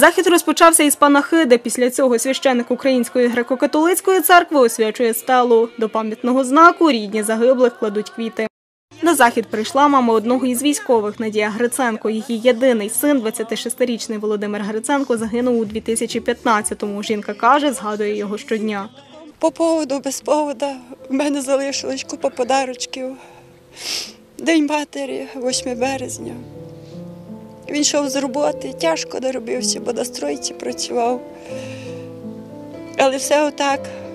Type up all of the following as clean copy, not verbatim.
Захід розпочався із панахиди. Після цього священик Української греко-католицької церкви освячує стелу. До пам'ятного знаку рідні загиблих кладуть квіти. На захід прийшла мама одного із військових – Надія Гриценко. Її єдиний син, 26-річний Володимир Гриценко, загинув у 2015-му. Жінка каже, згадує його щодня. По поводу, без поводу. В мене залишилось купа подарочків. День матері, 8 березня. Він йшов з роботи, тяжко доробився, бо на стройці працював. Але все отак.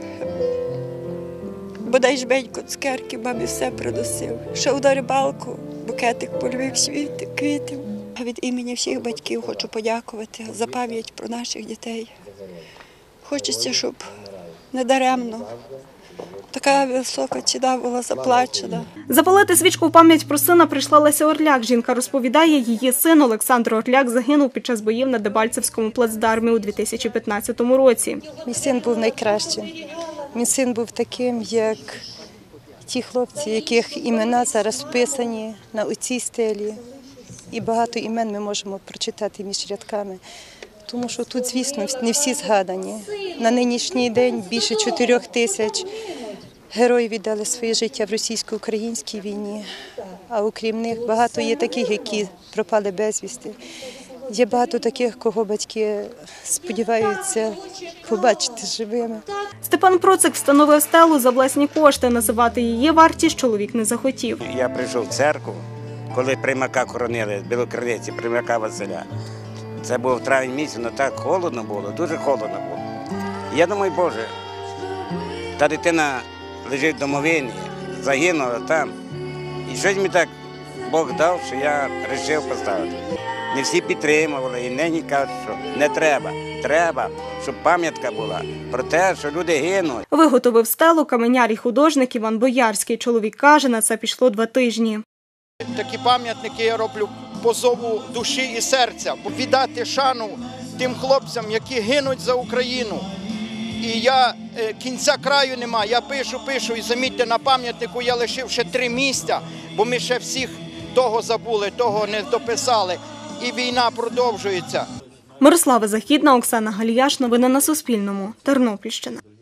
Бодай жменько цукерки мамі все приносив. Йшов на рибалку, букетик польових квітів. Від імені всіх батьків хочу подякувати за пам'ять про наших дітей. Хочеться, щоб недаремно така висока ціна була заплачена. Запалити свічку в пам'ять про сина прийшла Леся Орляк. Жінка розповідає, її син Олександр Орляк загинув під час боїв на Дебальцевському плацдармі у 2015 році. Мій син був найкращим. Мій син був таким, як ті хлопці, яких імена зараз вписані на оцій стелі. І багато імен ми можемо прочитати між рядками. Тому що тут, звісно, не всі згадані. На нинішній день більше 4 тисяч героїв віддали своє життя в російсько-українській війні. А окрім них багато є таких, які пропали безвісти. Є багато таких, кого батьки сподіваються побачити живими. Степан Процик встановив стелу за власні кошти. Називати її вартість чоловік не захотів. Я прийшов в церкву, коли Приймака хоронили, в Білокриниці, Приймака Василя. Це був травень місяць, але так холодно було, дуже холодно було. Я думаю, Боже, та дитина лежить в домовині, загинула там. І щось мені так Бог дав, що я вирішив поставити. Не всі підтримували і нині кажуть, що не треба. Треба, щоб пам'ятка була про те, що люди гинуть. Виготовив стелу каменяр і художник Іван Боярський. Чоловік каже, на це пішло 2 тижні. Такі пам'ятники я роблю по зову душі і серця, віддати шану тим хлопцям, які гинуть за Україну. І я кінця краю нема, я пишу, і замітьте, на пам'ятнику я лишив ще 3 місця, бо ми ще всіх того забули, того не дописали. І війна продовжується. Мирослава Західна, Оксана Галіяш. Новини на Суспільному. Тернопільщина.